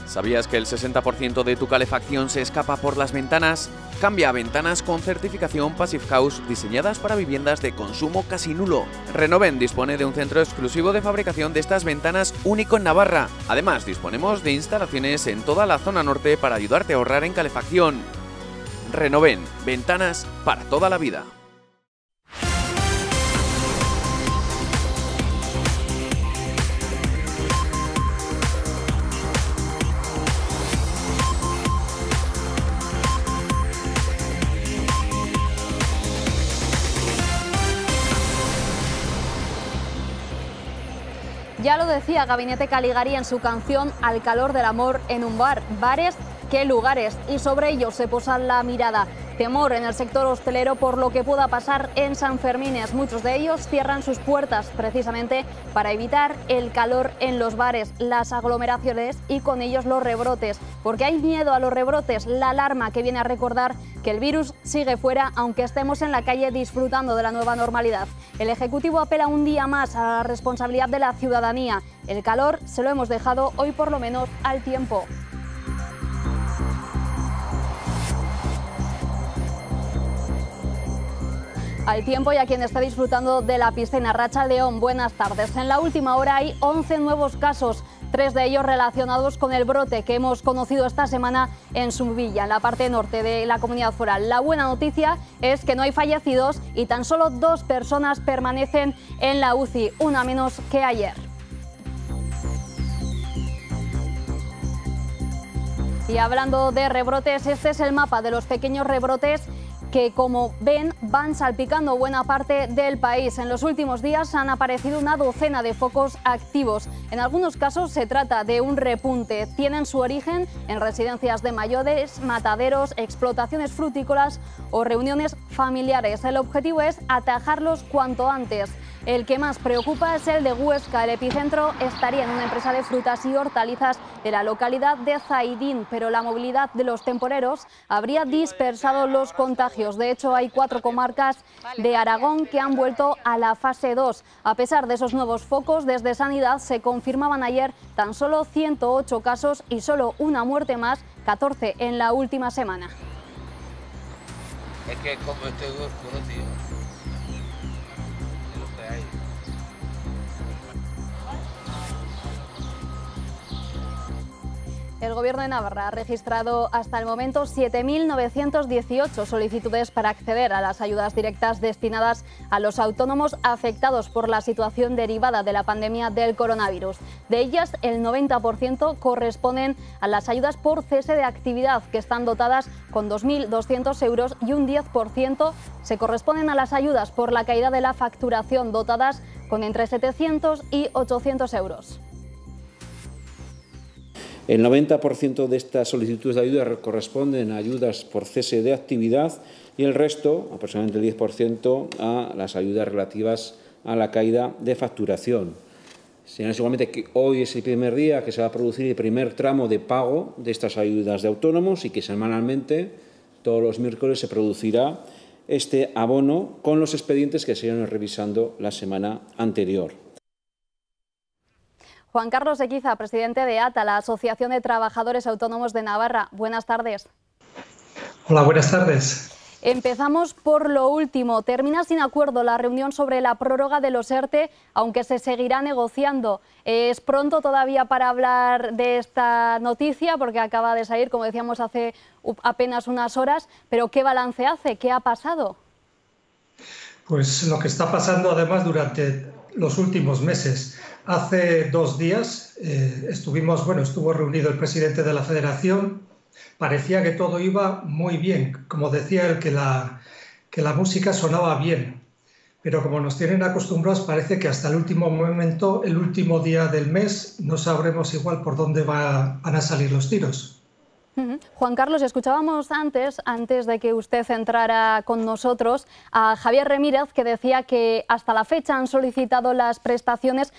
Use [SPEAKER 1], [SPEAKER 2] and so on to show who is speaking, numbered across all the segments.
[SPEAKER 1] ¿Sabías que el 60% de tu calefacción se escapa por las ventanas? Cambia a ventanas con certificación Passive House diseñadas para viviendas de consumo casi nulo. Renoven dispone de un centro exclusivo de fabricación de estas ventanas único en Navarra. Además, disponemos de instalaciones en toda la zona norte para ayudarte a ahorrar en calefacción. Renoven, ventanas para toda la vida.
[SPEAKER 2] Ya lo decía Gabinete Caligari en su canción Al calor del amor en un bar. Bares, ¿qué lugares? Y sobre ellos se posa la mirada. Temor en el sector hostelero por lo que pueda pasar en Sanfermines. Muchos de ellos cierran sus puertas precisamente para evitar el calor en los bares, las aglomeraciones y con ellos los rebrotes. Porque hay miedo a los rebrotes, la alarma que viene a recordar que el virus sigue fuera aunque estemos en la calle disfrutando de la nueva normalidad. El Ejecutivo apela un día más a la responsabilidad de la ciudadanía. El calor se lo hemos dejado hoy por lo menos al tiempo. Al tiempo y a quien está disfrutando de la piscina. Racha León, buenas tardes. En la última hora hay 11 nuevos casos, 3 de ellos relacionados con el brote que hemos conocido esta semana en Zumbuilla, en la parte norte de la comunidad foral. La buena noticia es que no hay fallecidos y tan solo 2 personas permanecen en la UCI, una menos que ayer. Y hablando de rebrotes, este es el mapa de los pequeños rebrotes que, como ven, van salpicando buena parte del país. En los últimos días han aparecido una docena de focos activos. En algunos casos se trata de un repunte. Tienen su origen en residencias de mayores, mataderos, explotaciones frutícolas o reuniones familiares. El objetivo es atajarlos cuanto antes. El que más preocupa es el de Huesca. El epicentro estaría en una empresa de frutas y hortalizas de la localidad de Zaidín, pero la movilidad de los temporeros habría dispersado los contagios. De hecho, hay 4 comarcas de Aragón que han vuelto a la fase 2. A pesar de esos nuevos focos, desde Sanidad se confirmaban ayer tan solo 108 casos y solo una muerte más, 14 en la última semana.
[SPEAKER 3] Es que como este oscuro, tío.
[SPEAKER 2] El Gobierno de Navarra ha registrado hasta el momento 7.918 solicitudes para acceder a las ayudas directas destinadas a los autónomos afectados por la situación derivada de la pandemia del coronavirus. De ellas, el 90% corresponden a las ayudas por cese de actividad, que están dotadas con 2.200 euros, y un 10% se corresponden a las ayudas por la caída de la facturación, dotadas con entre 700 y 800 euros.
[SPEAKER 4] El 90% de estas solicitudes de ayuda corresponden a ayudas por cese de actividad y el resto, aproximadamente el 10%, a las ayudas relativas a la caída de facturación. Señalamos igualmente que hoy es el primer día que se va a producir el primer tramo de pago de estas ayudas de autónomos y que semanalmente, todos los miércoles, se producirá este abono con los expedientes que se iban revisando la semana anterior.
[SPEAKER 2] Juan Carlos Equiza, presidente de ATA, la Asociación de Trabajadores Autónomos de Navarra. Buenas tardes.
[SPEAKER 5] Hola, buenas tardes.
[SPEAKER 2] Empezamos por lo último. Termina sin acuerdo la reunión sobre la prórroga de los ERTE, aunque se seguirá negociando. Es pronto todavía para hablar de esta noticia, porque acaba de salir, como decíamos, hace apenas unas horas. Pero ¿qué balance hace? ¿Qué ha pasado?
[SPEAKER 5] Pues lo que está pasando además durante los últimos meses. Hace 2 días estuvo reunido el presidente de la Federación. Parecía que todo iba muy bien. Como decía él, que la música sonaba bien. Pero como nos tienen acostumbrados, parece que hasta el último momento, el último día del mes, no sabremos igual por dónde van a salir los tiros.
[SPEAKER 2] Juan Carlos, escuchábamos antes de que usted entrara con nosotros, a Javier Remírez, que decía que hasta la fecha han solicitado las prestaciones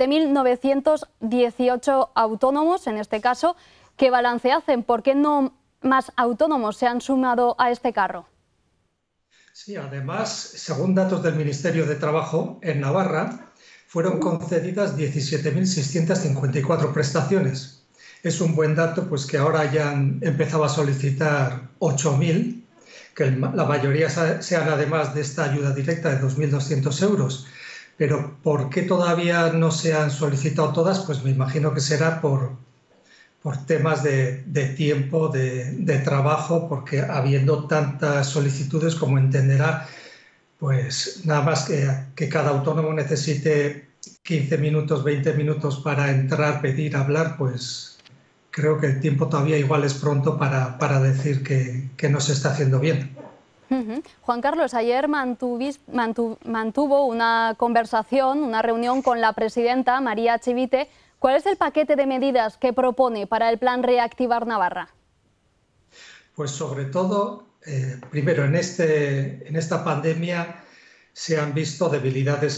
[SPEAKER 2] 7.918 autónomos, en este caso. ¿Qué balance hacen? ¿Por qué no más autónomos se han sumado a este carro?
[SPEAKER 5] Sí, además, según datos del Ministerio de Trabajo, en Navarra fueron concedidas 17.654 prestaciones. Es un buen dato pues que ahora ya han empezado a solicitar 8.000, que la mayoría sean además de esta ayuda directa de 2.200 euros. Pero ¿por qué todavía no se han solicitado todas? Pues me imagino que será por temas de tiempo, de trabajo, porque habiendo tantas solicitudes, como entenderá, pues nada más que cada autónomo necesite 15 minutos, 20 minutos para entrar, pedir, hablar, pues creo que el tiempo todavía igual es pronto para decir que no se está haciendo bien.
[SPEAKER 2] Juan Carlos, ayer mantuvo una conversación, una reunión con la presidenta María Chivite. ¿Cuál es el paquete de medidas que propone para el plan Reactivar Navarra?
[SPEAKER 5] Pues sobre todo, primero en esta pandemia se han visto debilidades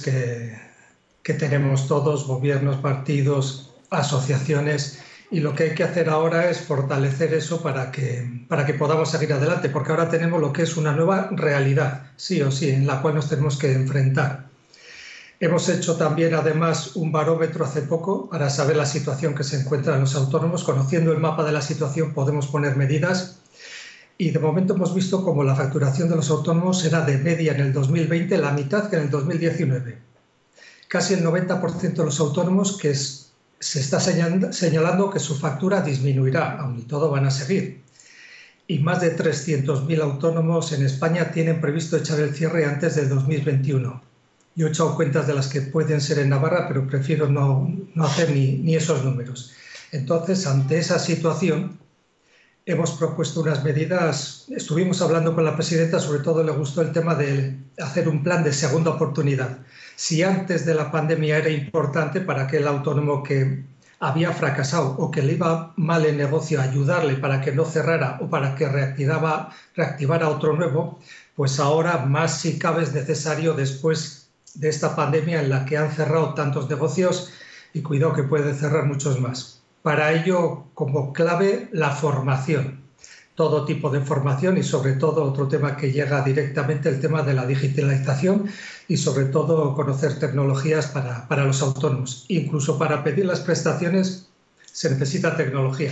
[SPEAKER 5] que tenemos todos, gobiernos, partidos, asociaciones, y lo que hay que hacer ahora es fortalecer eso para que podamos seguir adelante, porque ahora tenemos lo que es una nueva realidad, sí o sí, en la cual nos tenemos que enfrentar. Hemos hecho también, además, un barómetro hace poco para saber la situación que se encuentran los autónomos. Conociendo el mapa de la situación podemos poner medidas, y de momento hemos visto como la facturación de los autónomos era de media en el 2020 la mitad que en el 2019. Casi el 90% de los autónomos que se está señalando que su factura disminuirá, aun y todo van a seguir. Y más de 300.000 autónomos en España tienen previsto echar el cierre antes del 2021. Yo he echado cuentas de las que pueden ser en Navarra, pero prefiero no hacer ni esos números. Entonces, ante esa situación, hemos propuesto unas medidas. Estuvimos hablando con la presidenta, sobre todo le gustó el tema de hacer un plan de segunda oportunidad. Si antes de la pandemia era importante para aquel autónomo que había fracasado o que le iba mal el negocio, ayudarle para que no cerrara o para que reactivara otro nuevo, pues ahora más si cabe es necesario, después de esta pandemia en la que han cerrado tantos negocios, y cuidado que puede cerrar muchos más. Para ello, como clave, la formación. Todo tipo de formación, y sobre todo otro tema que llega directamente, el tema de la digitalización, y sobre todo conocer tecnologías para los autónomos. Incluso para pedir las prestaciones se necesita tecnología.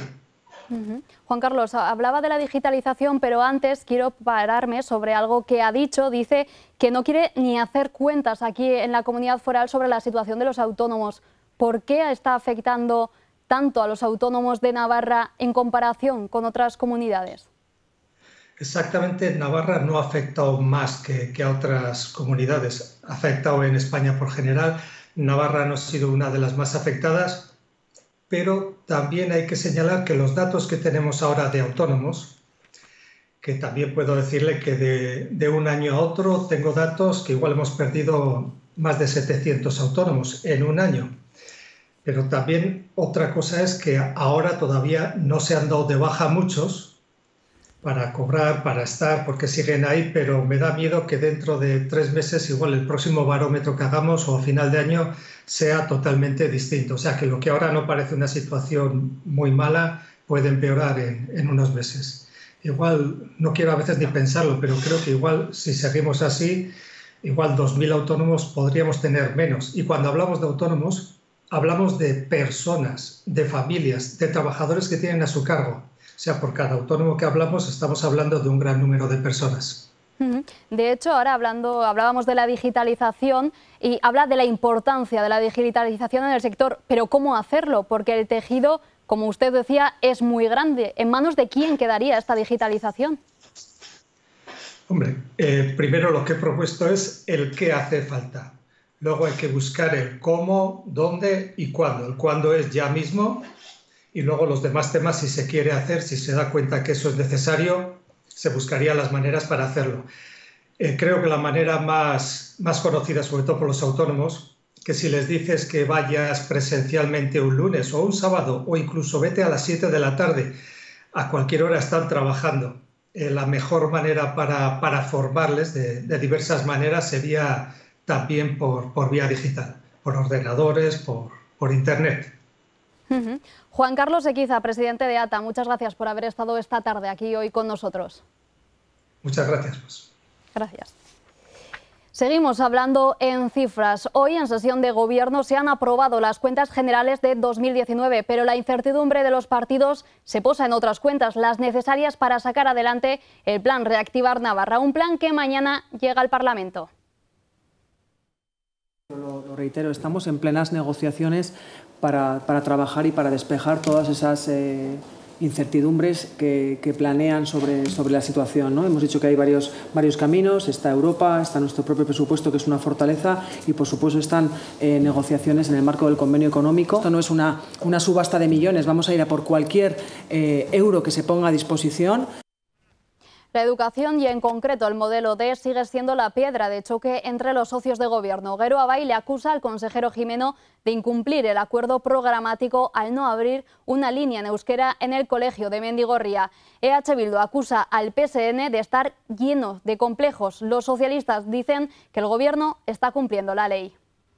[SPEAKER 2] Juan Carlos, hablaba de la digitalización, pero antes quiero pararme sobre algo que ha dicho. Dice que no quiere ni hacer cuentas aquí en la Comunidad Foral sobre la situación de los autónomos. ¿Por qué está afectando tanto a los autónomos de Navarra en comparación con otras comunidades?
[SPEAKER 5] Exactamente, Navarra no ha afectado más que a otras comunidades. Ha afectado en España por general. Navarra no ha sido una de las más afectadas, pero también hay que señalar que los datos que tenemos ahora de autónomos, que también puedo decirle que de un año a otro tengo datos que igual hemos perdido más de 700 autónomos en un año. Pero también otra cosa es que ahora todavía no se han dado de baja muchos para cobrar, para estar, porque siguen ahí, pero me da miedo que dentro de 3 meses igual el próximo barómetro que hagamos o a final de año sea totalmente distinto. O sea que lo que ahora no parece una situación muy mala puede empeorar en unos meses. Igual, no quiero a veces ni pensarlo, pero creo que igual si seguimos así, igual 2.000 autónomos podríamos tener menos. Y cuando hablamos de autónomos, hablamos de personas, de familias, de trabajadores que tienen a su cargo. O sea, por cada autónomo que hablamos, estamos hablando de un gran número de personas.
[SPEAKER 2] De hecho, ahora hablábamos de la digitalización y habla de la importancia de la digitalización en el sector, pero ¿cómo hacerlo? Porque el tejido, como usted decía, es muy grande. ¿En manos de quién quedaría esta digitalización?
[SPEAKER 5] Hombre, primero lo que he propuesto es el qué hace falta. Luego hay que buscar el cómo, dónde y cuándo. El cuándo es ya mismo, y luego los demás temas, si se quiere hacer, si se da cuenta que eso es necesario, se buscarían las maneras para hacerlo. Creo que la manera más conocida, sobre todo por los autónomos, que si les dices que vayas presencialmente un lunes o un sábado, o incluso vete a las 7 de la tarde, a cualquier hora están trabajando. La mejor manera para formarles de diversas maneras sería también por vía digital, por ordenadores, por internet.
[SPEAKER 2] Juan Carlos Equiza, presidente de ATA, muchas gracias por haber estado esta tarde aquí hoy con nosotros.
[SPEAKER 5] Muchas gracias.
[SPEAKER 2] Gracias. Seguimos hablando en cifras. Hoy en sesión de gobierno se han aprobado las cuentas generales de 2019, pero la incertidumbre de los partidos se posa en otras cuentas, las necesarias para sacar adelante el plan Reactivar Navarra, un plan que mañana llega al Parlamento.
[SPEAKER 6] Lo reitero, estamos en plenas negociaciones para trabajar y para despejar todas esas incertidumbres que planean sobre la situación, ¿no? Hemos dicho que hay varios caminos, está Europa, está nuestro propio presupuesto, que es una fortaleza, y por supuesto están negociaciones en el marco del convenio económico. Esto no es una subasta de millones, vamos a ir a por cualquier euro que se ponga a disposición.
[SPEAKER 2] La educación y en concreto el modelo D sigue siendo la piedra de choque entre los socios de gobierno. Gero Abay le acusa al consejero Gimeno de incumplir el acuerdo programático al no abrir una línea en euskera en el colegio de Mendigorría. EH Bildu acusa al PSN de estar lleno de complejos. Los socialistas dicen que el gobierno está cumpliendo la ley.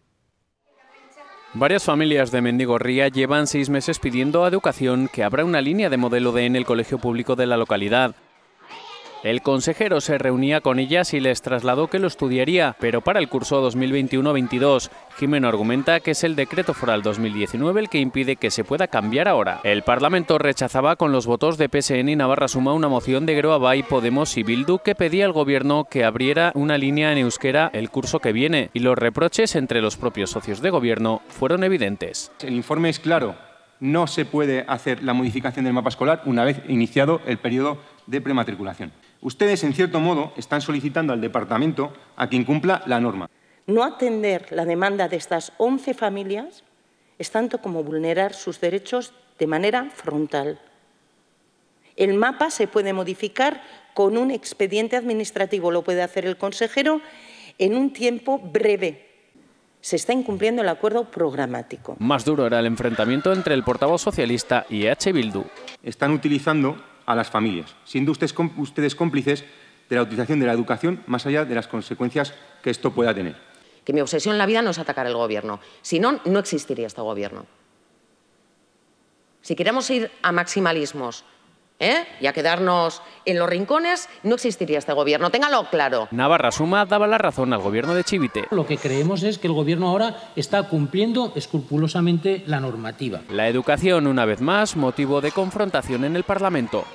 [SPEAKER 1] Varias familias de Mendigorría llevan 6 meses pidiendo a Educación que abra una línea de modelo D en el colegio público de la localidad. El consejero se reunía con ellas y les trasladó que lo estudiaría, pero para el curso 2021-22. Gimeno argumenta que es el decreto foral 2019 el que impide que se pueda cambiar ahora. El Parlamento rechazaba con los votos de PSN y Navarra Suma una moción de Gero Abay, Podemos y Bildu que pedía al gobierno que abriera una línea en euskera el curso que viene, y los reproches entre los propios socios de gobierno fueron evidentes.
[SPEAKER 7] El informe es claro. No se puede hacer la modificación del mapa escolar una vez iniciado el periodo de prematriculación. Ustedes, en cierto modo, están solicitando al Departamento a que incumpla la norma.
[SPEAKER 8] No atender la demanda de estas 11 familias es tanto como vulnerar sus derechos de manera frontal. El mapa se puede modificar con un expediente administrativo, lo puede hacer el consejero en un tiempo breve. Se está incumpliendo el acuerdo programático.
[SPEAKER 1] Más duro era el enfrentamiento entre el portavoz socialista y EH Bildu.
[SPEAKER 7] Están utilizando a las familias, siendo ustedes cómplices de la utilización de la educación más allá de las consecuencias que esto pueda tener.
[SPEAKER 9] Que mi obsesión en la vida no es atacar el gobierno, si no, no existiría este gobierno. Si queremos ir a maximalismos y a quedarnos en los rincones, no existiría este gobierno, ténganlo claro.
[SPEAKER 1] Navarra Suma daba la razón al gobierno de Chivite.
[SPEAKER 10] Lo que creemos es que el gobierno ahora está cumpliendo escrupulosamente la normativa.
[SPEAKER 1] La educación, una vez más, motivo de confrontación en el Parlamento.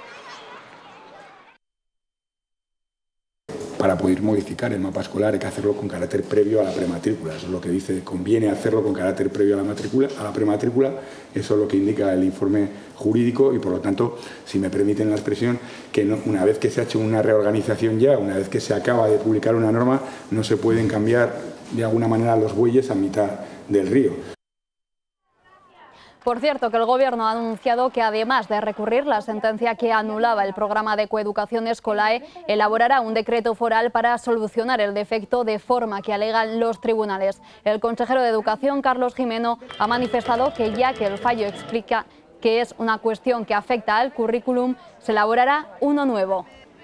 [SPEAKER 11] Para poder modificar el mapa escolar hay que hacerlo con carácter previo a la prematrícula. Eso es lo que dice, conviene hacerlo con carácter previo a la prematrícula. Eso es lo que indica el informe jurídico y, por lo tanto, si me permiten la expresión, que no, una vez que se ha hecho una reorganización ya, una vez que se acaba de publicar una norma, no se pueden cambiar de alguna manera los bueyes a mitad del río.
[SPEAKER 2] Por cierto, que el Gobierno ha anunciado que, además de recurrir la sentencia que anulaba el programa de coeducación Escolae, elaborará un decreto foral para solucionar el defecto de forma que alegan los tribunales. El consejero de Educación, Carlos Gimeno, ha manifestado que, ya que el fallo explica que es una cuestión que afecta al currículum, se elaborará uno nuevo.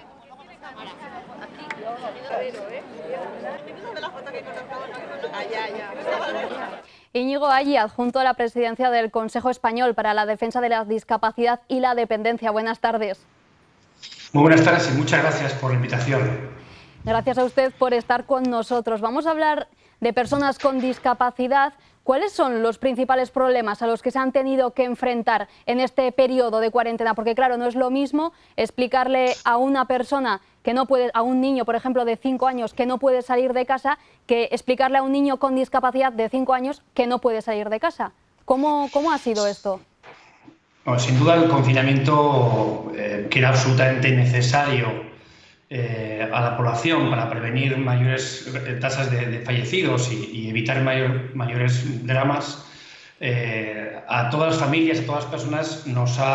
[SPEAKER 2] Íñigo Allí, adjunto a la presidencia del Consejo Español para la Defensa de la Discapacidad y la Dependencia. Buenas tardes.
[SPEAKER 12] Muy buenas tardes y muchas gracias por la invitación.
[SPEAKER 2] Gracias a usted por estar con nosotros. Vamos a hablar de personas con discapacidad. ¿Cuáles son los principales problemas a los que se han tenido que enfrentar en este periodo de cuarentena? Porque claro, no es lo mismo explicarle a una persona que no puede, a un niño, por ejemplo, de 5 años que no puede salir de casa, que explicarle a un niño con discapacidad de 5 años que no puede salir de casa. ¿Cómo ha sido esto?
[SPEAKER 12] Bueno, sin duda el confinamiento que era absolutamente necesario a la población para prevenir mayores tasas de fallecidos y evitar mayores dramas, a todas las familias, a todas las personas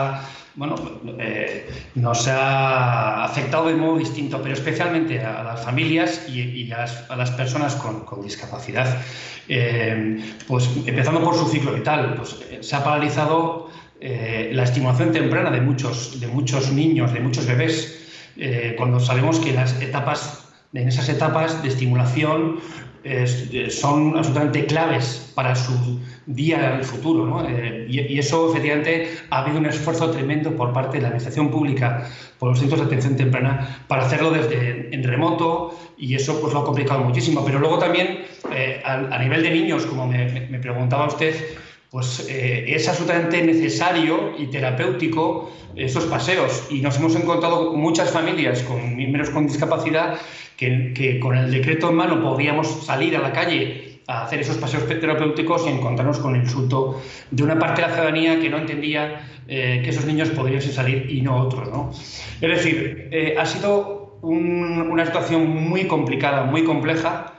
[SPEAKER 12] nos ha afectado de modo distinto, pero especialmente a las familias y a las personas con discapacidad. Pues empezando por su ciclo vital, pues se ha paralizado la estimulación temprana de muchos niños, de muchos bebés, cuando sabemos que en esas etapas de estimulación son absolutamente claves para su día del futuro, ¿no? Y eso, efectivamente, ha habido un esfuerzo tremendo por parte de la Administración Pública, por los centros de atención temprana, para hacerlo en remoto, y eso pues lo ha complicado muchísimo. Pero luego también, a nivel de niños, como me preguntaba usted, pues es absolutamente necesario y terapéutico estos paseos. Y nos hemos encontrado muchas familias con miembros con discapacidad que con el decreto en mano podíamos salir a la calle a hacer esos paseos terapéuticos y encontrarnos con el insulto de una parte de la ciudadanía que no entendía que esos niños podrían salir y no otros, ¿no? Es decir, ha sido una situación muy complicada, muy compleja,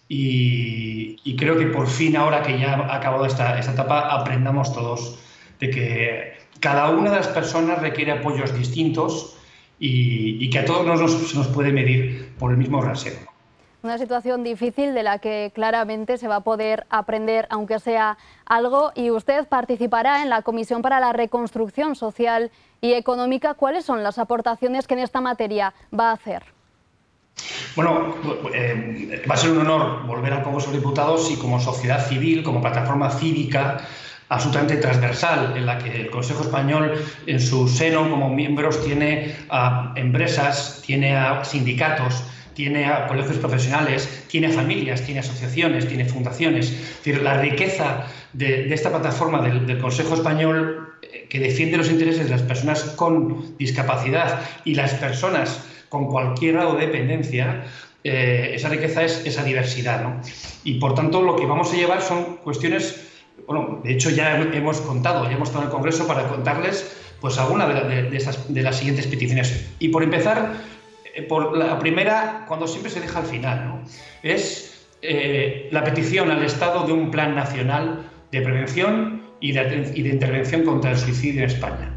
[SPEAKER 12] y creo que por fin, ahora que ya ha acabado esta etapa, aprendamos todos de que cada una de las personas requiere apoyos distintos y que a todos se nos puede medir por el mismo rasero.
[SPEAKER 2] Una situación difícil de la que claramente se va a poder aprender, aunque sea algo, y usted participará en la Comisión para la Reconstrucción Social y Económica. ¿Cuáles son las aportaciones que en esta materia va a hacer?
[SPEAKER 12] Bueno, va a ser un honor volver al Congreso de Diputados y como sociedad civil, como plataforma cívica absolutamente transversal, en la que el Consejo Español en su seno como miembros tiene a empresas, tiene a sindicatos, tiene a colegios profesionales, tiene a familias, tiene asociaciones, tiene fundaciones. Es decir, la riqueza de esta plataforma del Consejo Español, que defiende los intereses de las personas con discapacidad y las personas con cualquier grado de dependencia, esa riqueza es esa diversidad, ¿no? Y por tanto lo que vamos a llevar son cuestiones, bueno, de hecho ya hemos estado en el Congreso para contarles pues alguna de las siguientes peticiones. Y por empezar, por la primera, cuando siempre se deja al final, ¿no? Es la petición al Estado de un plan nacional de prevención y de intervención contra el suicidio en España.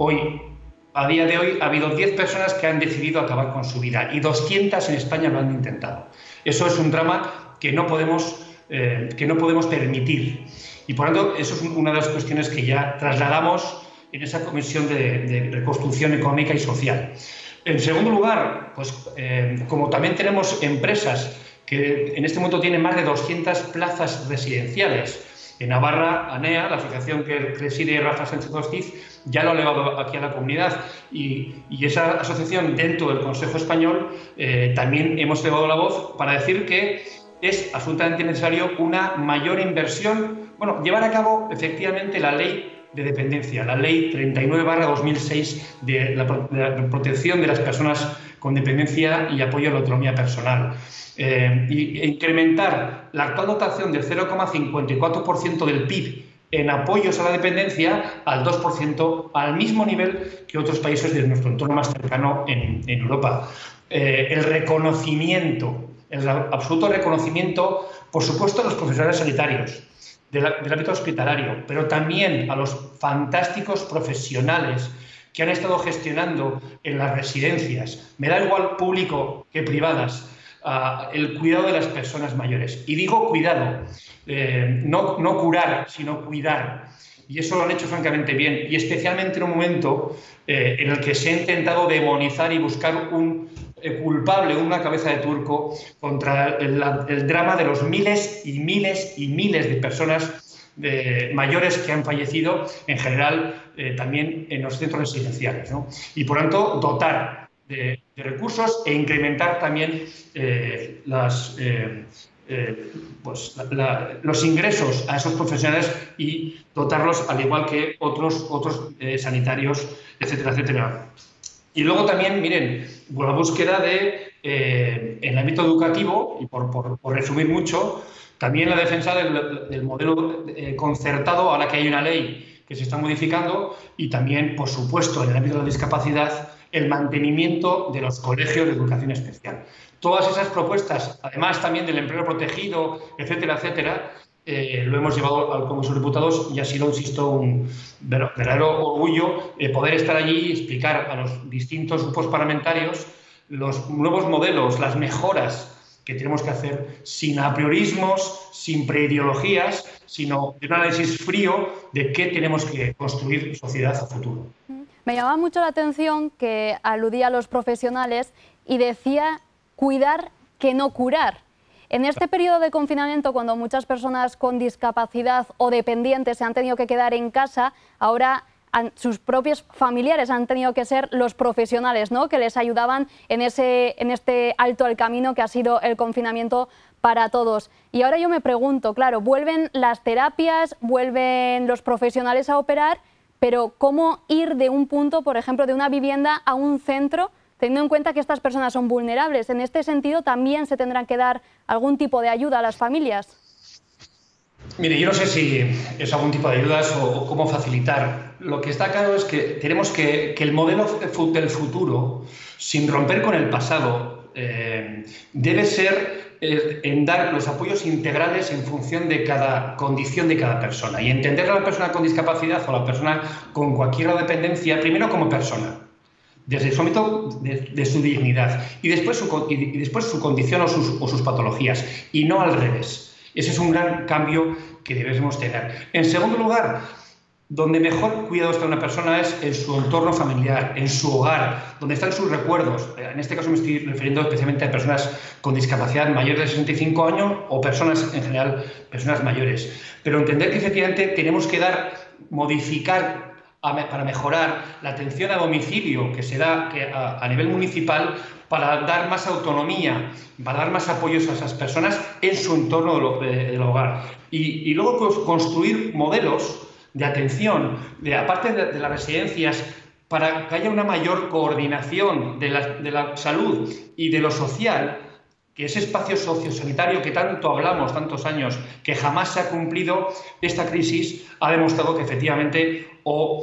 [SPEAKER 12] A día de hoy ha habido 10 personas que han decidido acabar con su vida y 200 en España lo han intentado. Eso es un drama que no podemos permitir. Y por lo tanto, eso es una de las cuestiones que ya trasladamos en esa Comisión de Reconstrucción Económica y Social. En segundo lugar, pues como también tenemos empresas que en este momento tienen más de 200 plazas residenciales. En Navarra, ANEA, la asociación que preside Rafa Sánchez Ortiz, ya lo ha elevado aquí a la comunidad, y esa asociación dentro del Consejo Español también hemos elevado la voz para decir que es absolutamente necesario una mayor inversión, bueno, llevar a cabo efectivamente la ley de dependencia, la ley 39/2006 de la protección de las personas con dependencia y apoyo a la autonomía personal. E incrementar la actual dotación del 0,54% del PIB en apoyos a la dependencia al 2%, al mismo nivel que otros países de nuestro entorno más cercano en Europa. El reconocimiento, el absoluto reconocimiento, por supuesto, a los profesionales sanitarios, del ámbito hospitalario, pero también a los fantásticos profesionales que han estado gestionando en las residencias, me da igual público que privadas, el cuidado de las personas mayores. Y digo cuidado, no curar, sino cuidar. Y eso lo han hecho francamente bien, y especialmente en un momento en el que se ha intentado demonizar y buscar un culpable, una cabeza de turco contra el drama de los miles y miles y miles de personas mayores que han fallecido, en general también en los centros residenciales, ¿no? Y por tanto dotar de recursos e incrementar también los ingresos a esos profesionales y dotarlos al igual que otros sanitarios, etcétera, etcétera. Y luego también, miren, la búsqueda en el ámbito educativo, y por resumir mucho, también la defensa del modelo concertado, ahora que hay una ley que se está modificando, y también, por supuesto, en el ámbito de la discapacidad, el mantenimiento de los colegios de educación especial. Todas esas propuestas, además también del empleo protegido, etcétera, etcétera, lo hemos llevado al Congreso de Diputados y ha sido, insisto, un verdadero orgullo poder estar allí y explicar a los distintos grupos parlamentarios los nuevos modelos, las mejoras que tenemos que hacer sin apriorismos, sin preideologías, sino de un análisis frío de qué tenemos que construir sociedad a futuro.
[SPEAKER 2] Me llamaba mucho la atención que aludía a los profesionales y decía cuidar que no curar. En este periodo de confinamiento, cuando muchas personas con discapacidad o dependientes se han tenido que quedar en casa, ahora sus propios familiares han tenido que ser los profesionales, ¿no?, que les ayudaban en este alto al camino que ha sido el confinamiento para todos. Y ahora yo me pregunto, claro, vuelven las terapias, vuelven los profesionales a operar, pero ¿cómo ir de un punto, por ejemplo, de una vivienda a un centro, teniendo en cuenta que estas personas son vulnerables? En este sentido, ¿también se tendrán que dar algún tipo de ayuda a las familias?
[SPEAKER 12] Mire, yo no sé si es algún tipo de ayudas o cómo facilitar. Lo que está claro es que tenemos que el modelo del futuro, sin romper con el pasado, debe ser en dar los apoyos integrales en función de cada condición de cada persona y entender a la persona con discapacidad o a la persona con cualquier dependencia primero como persona, desde su ámbito de su dignidad y después su condición o sus patologías, y no al revés. Ese es un gran cambio que debemos tener. En segundo lugar, donde mejor cuidado está una persona es en su entorno familiar, en su hogar, donde están sus recuerdos. En este caso me estoy refiriendo especialmente a personas con discapacidad mayores de 65 años o personas, en general, personas mayores. Pero entender que efectivamente tenemos que modificar para mejorar la atención a domicilio que se da a nivel municipal, para dar más autonomía, para dar más apoyos a esas personas en su entorno del hogar. Y luego pues, construir modelos de atención, aparte de las residencias, para que haya una mayor coordinación de la salud y de lo social, que ese espacio sociosanitario que tanto hablamos, tantos años, que jamás se ha cumplido. Esta crisis ha demostrado que efectivamente o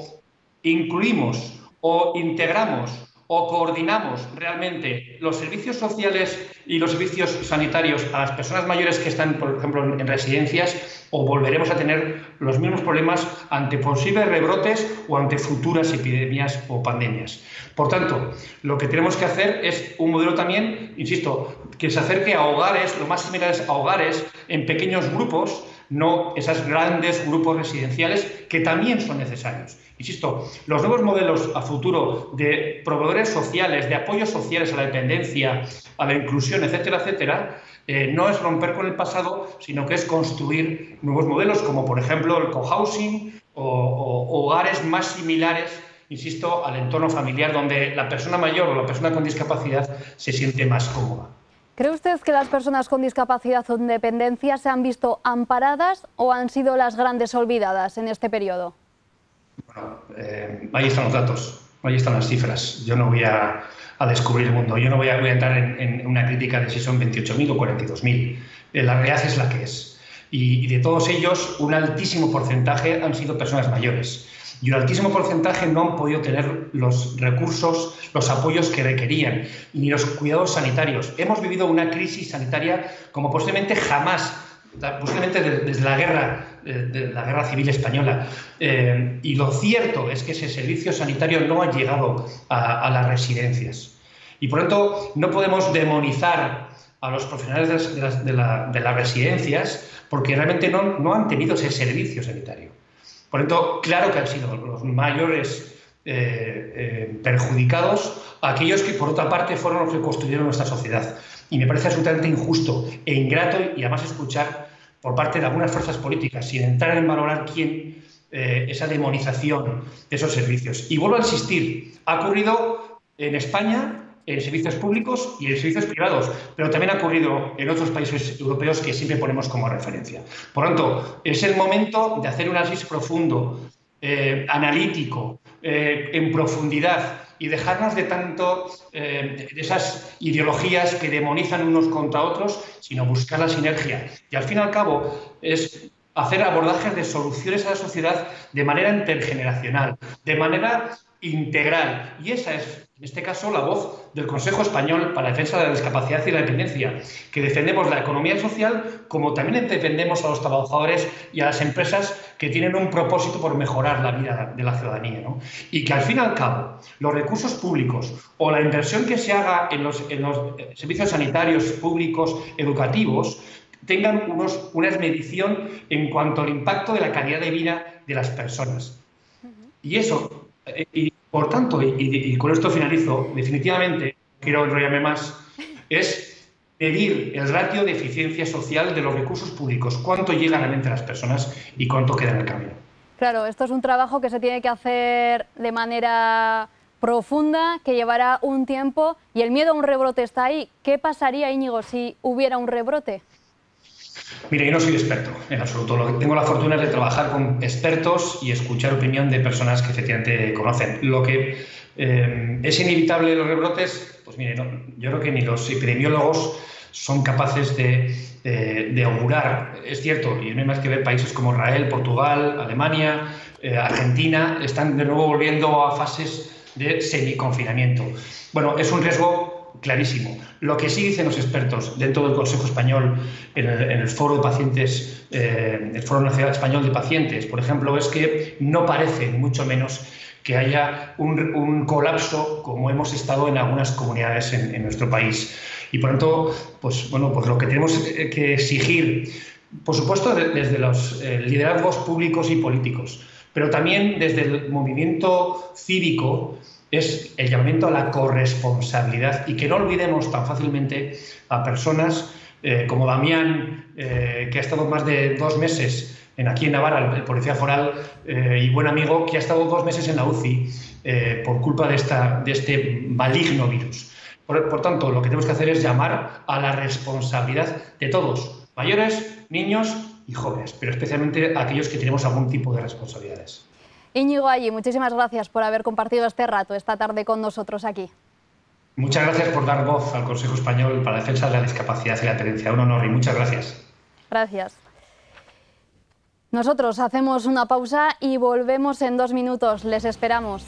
[SPEAKER 12] incluimos o integramos o coordinamos realmente los servicios sociales y los servicios sanitarios a las personas mayores que están, por ejemplo, en residencias, o volveremos a tener los mismos problemas ante posibles rebrotes o ante futuras epidemias o pandemias. Por tanto, lo que tenemos que hacer es un modelo también, insisto, que se acerque a hogares, lo más similares a hogares, en pequeños grupos, no esos grandes grupos residenciales que también son necesarios. Insisto, los nuevos modelos a futuro de proveedores sociales, de apoyos sociales a la dependencia, a la inclusión, etcétera, etcétera, no es romper con el pasado, sino que es construir nuevos modelos, como por ejemplo el cohousing o hogares más similares, insisto, al entorno familiar, donde la persona mayor o la persona con discapacidad se siente más cómoda.
[SPEAKER 2] ¿Cree usted que las personas con discapacidad o dependencia se han visto amparadas o han sido las grandes olvidadas en este periodo?
[SPEAKER 12] Bueno, ahí están los datos, ahí están las cifras. Yo no voy a descubrir el mundo, yo no voy a entrar en una crítica de si son 28.000 o 42.000. La realidad es la que es. Y de todos ellos, un altísimo porcentaje han sido personas mayores. Y un altísimo porcentaje no han podido tener los recursos, los apoyos que requerían, ni los cuidados sanitarios. Hemos vivido una crisis sanitaria como posiblemente jamás, posiblemente desde la guerra civil española. Y lo cierto es que ese servicio sanitario no ha llegado a las residencias. Y por lo tanto, no podemos demonizar a los profesionales de las residencias porque realmente no han tenido ese servicio sanitario. Por lo tanto, claro que han sido los mayores perjudicados aquellos que, por otra parte, fueron los que construyeron nuestra sociedad. Y me parece absolutamente injusto e ingrato, y además escuchar por parte de algunas fuerzas políticas, sin entrar en valorar quién, esa demonización de esos servicios. Y vuelvo a insistir, ha ocurrido en España, en servicios públicos y en servicios privados, pero también ha ocurrido en otros países europeos que siempre ponemos como referencia. Por lo tanto, es el momento de hacer un análisis profundo, analítico, en profundidad, y dejarnos de esas ideologías que demonizan unos contra otros, sino buscar la sinergia. Y al fin y al cabo es hacer abordajes de soluciones a la sociedad de manera intergeneracional, de manera integral. Y esa es, en este caso, la voz del Consejo Español para la Defensa de la Discapacidad y la Dependencia, que defendemos la economía social, como también defendemos a los trabajadores y a las empresas que tienen un propósito por mejorar la vida de la ciudadanía, ¿no? Y que al fin y al cabo los recursos públicos o la inversión que se haga en los servicios sanitarios públicos, educativos, tengan una medición en cuanto al impacto de la calidad de vida de las personas. Y eso, y por tanto, y con esto finalizo, definitivamente, quiero enrollarme más, es medir el ratio de eficiencia social de los recursos públicos, cuánto llega realmente a las personas y cuánto queda en el camino.
[SPEAKER 2] Claro, esto es un trabajo que se tiene que hacer de manera profunda, que llevará un tiempo, y el miedo a un rebrote está ahí. ¿Qué pasaría, Íñigo, si hubiera un rebrote?
[SPEAKER 12] Mire, yo no soy experto en absoluto. Tengo la fortuna de trabajar con expertos y escuchar opinión de personas que efectivamente conocen. Lo que es inevitable los rebrotes, pues mire, no, yo creo que ni los epidemiólogos son capaces de augurar. Es cierto, y no hay más que ver países como Israel, Portugal, Alemania, Argentina, están de nuevo volviendo a fases de semiconfinamiento. Bueno, es un riesgo clarísimo. Lo que sí dicen los expertos dentro del Consejo Español, en el Foro de Pacientes, el Foro Nacional Español de Pacientes, por ejemplo, es que no parece, ni mucho menos, que haya un colapso como hemos estado en algunas comunidades en nuestro país. Y por tanto, pues lo que tenemos que exigir, por supuesto, desde los liderazgos públicos y políticos, pero también desde el movimiento cívico, es el llamamiento a la corresponsabilidad y que no olvidemos tan fácilmente a personas como Damián, que ha estado más de 2 meses aquí en Navarra, el policía foral y buen amigo, que ha estado 2 meses en la UCI por culpa de este maligno virus. Por tanto, lo que tenemos que hacer es llamar a la responsabilidad de todos, mayores, niños y jóvenes, pero especialmente a aquellos que tenemos algún tipo de responsabilidades.
[SPEAKER 2] Íñigo Allí, muchísimas gracias por haber compartido este rato esta tarde con nosotros aquí.
[SPEAKER 12] Muchas gracias por dar voz al Consejo Español para la Defensa de la Discapacidad y la Dependencia. Un honor y muchas gracias.
[SPEAKER 2] Gracias. Nosotros hacemos una pausa y volvemos en 2 minutos. Les esperamos.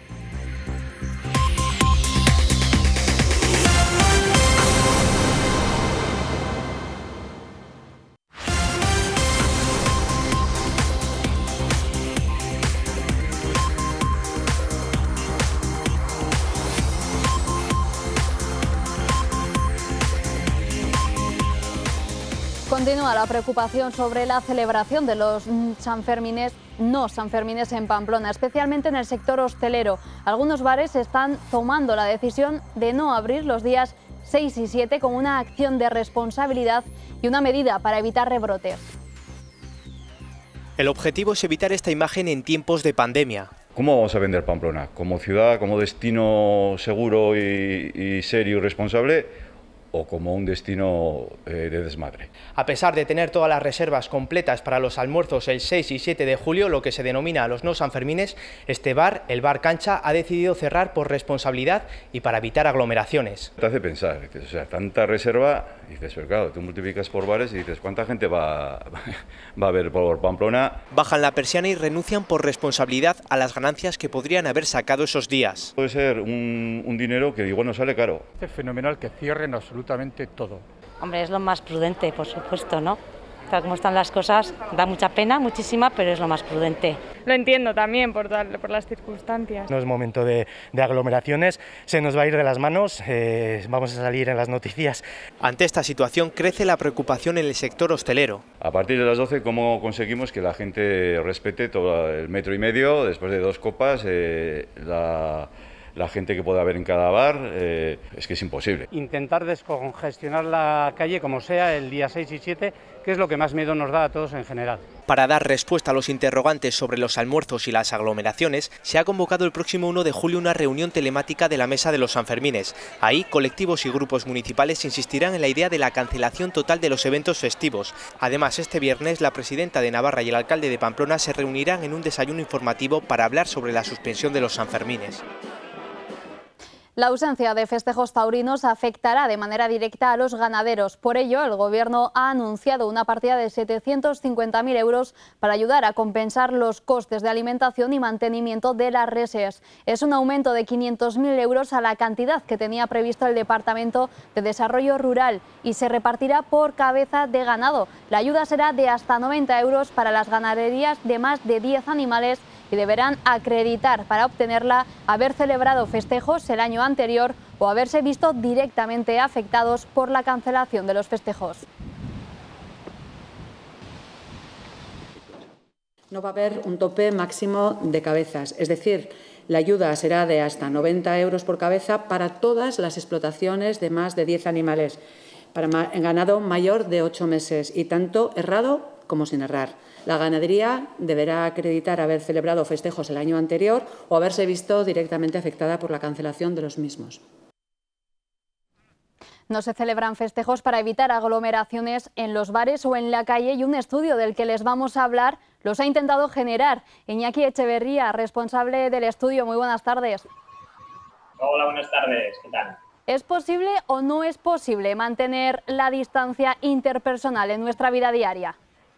[SPEAKER 2] Continúa la preocupación sobre la celebración de los Sanfermines en Pamplona, especialmente en el sector hostelero. Algunos bares están tomando la decisión de no abrir los días 6 y 7 como una acción de responsabilidad y una medida para evitar rebrotes.
[SPEAKER 13] El objetivo es evitar esta imagen en tiempos de pandemia.
[SPEAKER 14] ¿Cómo vamos a vender Pamplona? ¿Como ciudad, como destino seguro y serio y responsable? ¿O como un destino de desmadre?
[SPEAKER 13] A pesar de tener todas las reservas completas para los almuerzos el 6 y 7 de julio, lo que se denomina los no Sanfermines, este bar, el Bar Cancha, ha decidido cerrar por responsabilidad y para evitar aglomeraciones.
[SPEAKER 14] Te hace pensar, dices, o sea, tanta reserva, y dices, pero claro, tú multiplicas por bares y dices, ¿cuánta gente va a ver por Pamplona?
[SPEAKER 13] Bajan la persiana y renuncian por responsabilidad a las ganancias que podrían haber sacado esos días.
[SPEAKER 14] Puede ser un dinero que igual no sale caro.
[SPEAKER 15] Es fenomenal que cierren absolutamente todo.
[SPEAKER 16] Hombre, es lo más prudente, por supuesto, ¿no? Tal como están las cosas, da mucha pena, muchísima, pero es lo más prudente.
[SPEAKER 17] Lo entiendo también por las circunstancias.
[SPEAKER 18] No es momento de aglomeraciones, se nos va a ir de las manos, vamos a salir en las noticias.
[SPEAKER 13] Ante esta situación crece la preocupación en el sector hostelero.
[SPEAKER 14] A partir de las 12, ¿cómo conseguimos que la gente respete todo el 1,5 metros, después de 2 copas, la gente que pueda haber en cada bar? Es que es imposible.
[SPEAKER 15] Intentar descongestionar la calle como sea el día 6 y 7, que es lo que más miedo nos da a todos en general.
[SPEAKER 13] Para dar respuesta a los interrogantes sobre los almuerzos y las aglomeraciones, se ha convocado el próximo 1 de julio una reunión telemática de la Mesa de los Sanfermines. Ahí, colectivos y grupos municipales insistirán en la idea de la cancelación total de los eventos festivos. Además, este viernes, la presidenta de Navarra y el alcalde de Pamplona se reunirán en un desayuno informativo para hablar sobre la suspensión de los Sanfermines.
[SPEAKER 2] La ausencia de festejos taurinos afectará de manera directa a los ganaderos. Por ello, el Gobierno ha anunciado una partida de 750.000 euros para ayudar a compensar los costes de alimentación y mantenimiento de las reses. Es un aumento de 500.000 euros a la cantidad que tenía previsto el Departamento de Desarrollo Rural y se repartirá por cabeza de ganado. La ayuda será de hasta 90 euros para las ganaderías de más de 10 animales y deberán acreditar para obtenerla haber celebrado festejos el año anterior o haberse visto directamente afectados por la cancelación de los festejos.
[SPEAKER 19] No va a haber un tope máximo de cabezas, es decir, la ayuda será de hasta 90 euros por cabeza para todas las explotaciones de más de 10 animales. para ganado mayor de 8 meses y tanto errado como sin errar. La ganadería deberá acreditar haber celebrado festejos el año anterior o haberse visto directamente afectada por la cancelación de los mismos.
[SPEAKER 2] No se celebran festejos para evitar aglomeraciones en los bares o en la calle y un estudio del que les vamos a hablar los ha intentado generar. Iñaki Echeverría, responsable del estudio. Muy buenas tardes.
[SPEAKER 20] Hola, buenas tardes. ¿Qué tal?
[SPEAKER 2] ¿Es posible o no es posible mantener la distancia interpersonal en nuestra vida diaria?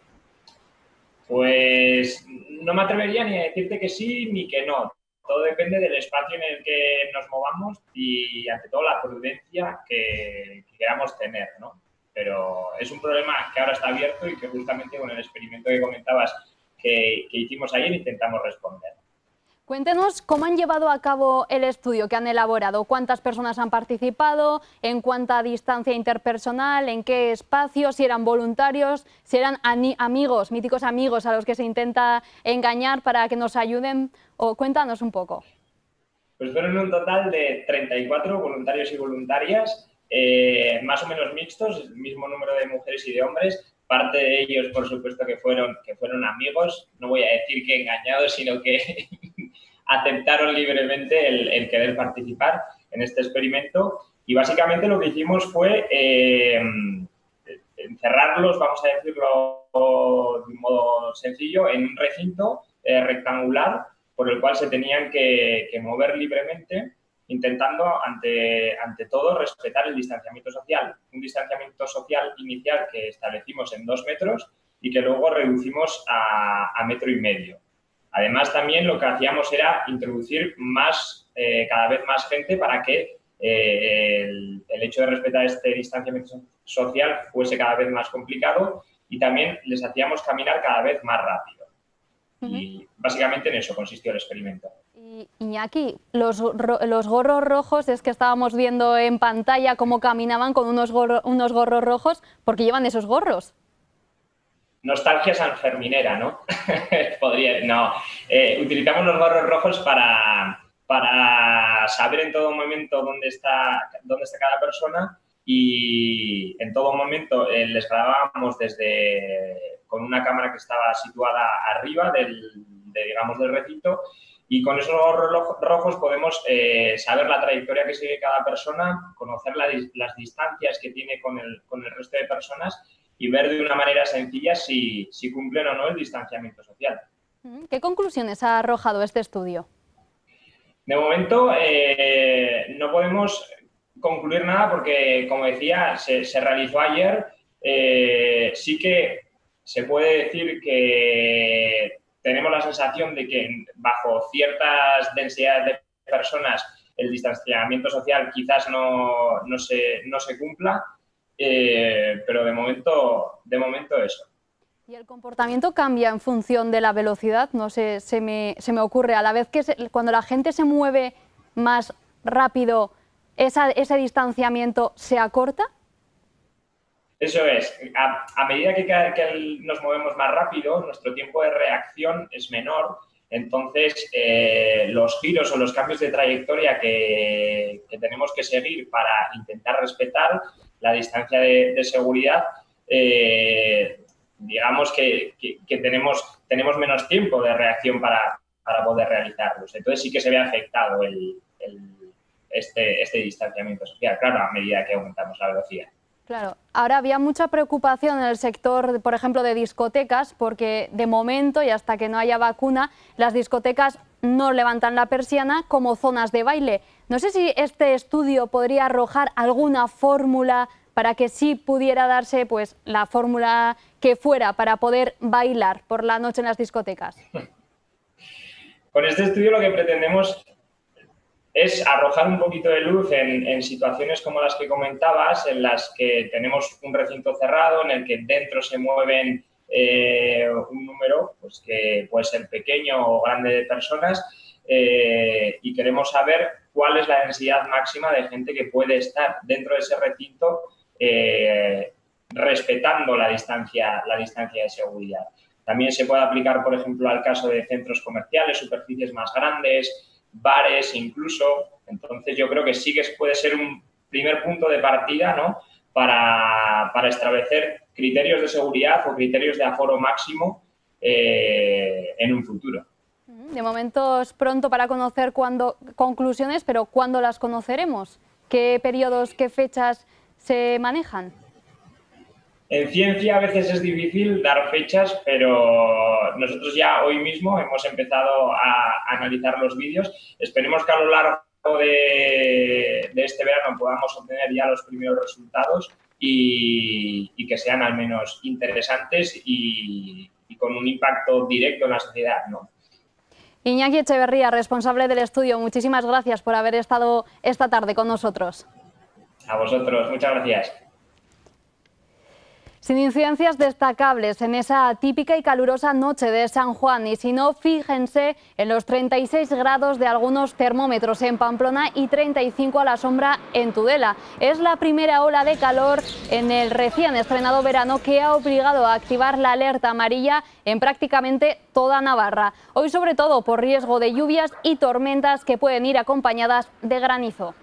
[SPEAKER 20] Pues no me atrevería ni a decirte que sí ni que no. Todo depende del espacio en el que nos movamos y, ante todo, la prudencia que queramos tener, ¿no? Pero es un problema que ahora está abierto y que justamente con el experimento que comentabas que hicimos ayer intentamos responder.
[SPEAKER 2] Cuéntenos cómo han llevado a cabo el estudio que han elaborado, cuántas personas han participado, en cuánta distancia interpersonal, en qué espacio, si eran voluntarios, si eran amigos, míticos amigos a los que se intenta engañar para que nos ayuden, o cuéntanos un poco.
[SPEAKER 20] Pues fueron un total de 34 voluntarios y voluntarias, más o menos mixtos, el mismo número de mujeres y de hombres. Parte de ellos, por supuesto, que fueron amigos, no voy a decir que engañados, sino que aceptaron libremente el querer participar en este experimento. Y básicamente lo que hicimos fue encerrarlos, vamos a decirlo de un modo sencillo, en un recinto rectangular por el cual se tenían que mover libremente, intentando ante todo respetar el distanciamiento social. Un distanciamiento social inicial que establecimos en 2 metros y que luego reducimos a 1,5 metros. Además, también lo que hacíamos era introducir cada vez más gente para que el hecho de respetar este distanciamiento social fuese cada vez más complicado, y también les hacíamos caminar cada vez más rápido. Y básicamente en eso consistió el experimento.
[SPEAKER 2] Y Iñaki, los gorros rojos, es que estábamos viendo en pantalla cómo caminaban con unos gorros rojos, ¿por qué llevan esos gorros?
[SPEAKER 20] Nostalgia sanferminera, ¿no? Utilizamos los gorros rojos para saber en todo momento dónde está cada persona, y en todo momento les grabábamos con una cámara que estaba situada arriba del recinto, y con esos gorros rojos podemos saber la trayectoria que sigue cada persona, conocer las distancias que tiene con el resto de personas y ver de una manera sencilla si cumplen o no el distanciamiento social.
[SPEAKER 2] ¿Qué conclusiones ha arrojado este estudio?
[SPEAKER 20] De momento no podemos concluir nada porque, como decía, se realizó ayer. Sí que se puede decir que tenemos la sensación de que bajo ciertas densidades de personas el distanciamiento social quizás no se cumpla, pero de momento eso.
[SPEAKER 2] ¿Y el comportamiento cambia en función de la velocidad? No sé, se me ocurre, a la vez que cuando la gente se mueve más rápido, ¿ese distanciamiento se acorta?
[SPEAKER 20] Eso es. A medida que nos movemos más rápido, nuestro tiempo de reacción es menor. Entonces, los giros o los cambios de trayectoria que tenemos que seguir para intentar respetar la distancia de seguridad, digamos que tenemos menos tiempo de reacción para poder realizarlos. Entonces, sí que se ve afectado este distanciamiento social, claro, a medida que aumentamos la velocidad.
[SPEAKER 2] Claro. Ahora había mucha preocupación en el sector, por ejemplo, de discotecas, porque de momento y hasta que no haya vacuna, las discotecas no levantan la persiana como zonas de baile. No sé si este estudio podría arrojar alguna fórmula para que sí pudiera darse pues la fórmula que fuera para poder bailar por la noche en las discotecas.
[SPEAKER 20] Con este estudio lo que pretendemos es arrojar un poquito de luz en situaciones como las que comentabas, en las que tenemos un recinto cerrado, en el que dentro se mueven un número pues, que puede ser pequeño o grande de personas, y queremos saber cuál es la densidad máxima de gente que puede estar dentro de ese recinto respetando la distancia de seguridad. También se puede aplicar, por ejemplo, al caso de centros comerciales, superficies más grandes, bares incluso. Entonces yo creo que sí que puede ser un primer punto de partida, ¿no?, para establecer criterios de seguridad o criterios de aforo máximo en un futuro.
[SPEAKER 2] De momento es pronto para conocer conclusiones, pero ¿cuándo las conoceremos? ¿Qué periodos, qué fechas se manejan?
[SPEAKER 20] En ciencia a veces es difícil dar fechas, pero nosotros ya hoy mismo hemos empezado a analizar los vídeos. Esperemos que a lo largo de este verano podamos obtener ya los primeros resultados y que sean al menos interesantes y con un impacto directo en la sociedad, ¿no?
[SPEAKER 2] Iñaki Echeverría, responsable del estudio, muchísimas gracias por haber estado esta tarde con nosotros.
[SPEAKER 20] A vosotros, muchas gracias.
[SPEAKER 2] Sin incidencias destacables en esa típica y calurosa noche de San Juan, y si no, fíjense en los 36 grados de algunos termómetros en Pamplona y 35 a la sombra en Tudela. Es la primera ola de calor en el recién estrenado verano que ha obligado a activar la alerta amarilla en prácticamente toda Navarra. Hoy sobre todo por riesgo de lluvias y tormentas que pueden ir acompañadas de granizo.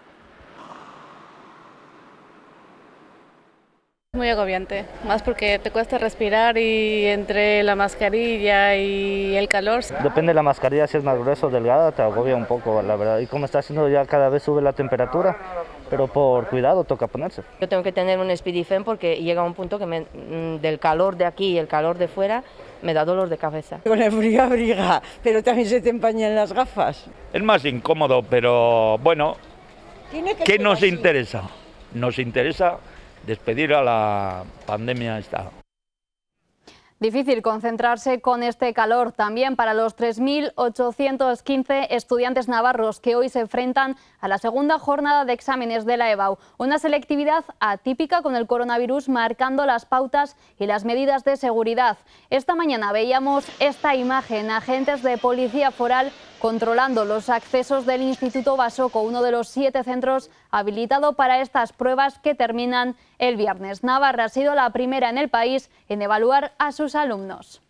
[SPEAKER 21] Muy agobiante, más porque te cuesta respirar y entre la mascarilla y el calor.
[SPEAKER 22] Depende de la mascarilla, si es más gruesa o delgada te agobia un poco, la verdad. Y como está haciendo ya cada vez sube la temperatura, pero por cuidado toca ponerse.
[SPEAKER 23] Yo tengo que tener un Spidifen porque llega un punto que del calor de aquí y el calor de fuera me da dolor de cabeza.
[SPEAKER 24] Con el frío abriga, pero también se te empañan las gafas.
[SPEAKER 25] Es más incómodo, pero bueno, ¿qué nos interesa? Nos interesa despedir a la pandemia esta.
[SPEAKER 2] Difícil concentrarse con este calor también para los 3.815 estudiantes navarros que hoy se enfrentan a la segunda jornada de exámenes de la EBAU. Una selectividad atípica con el coronavirus marcando las pautas y las medidas de seguridad. Esta mañana veíamos esta imagen, agentes de policía foral controlando los accesos del Instituto Basoco, uno de los 7 centros habilitado para estas pruebas que terminan el viernes. Navarra ha sido la primera en el país en evaluar a sus alumnos.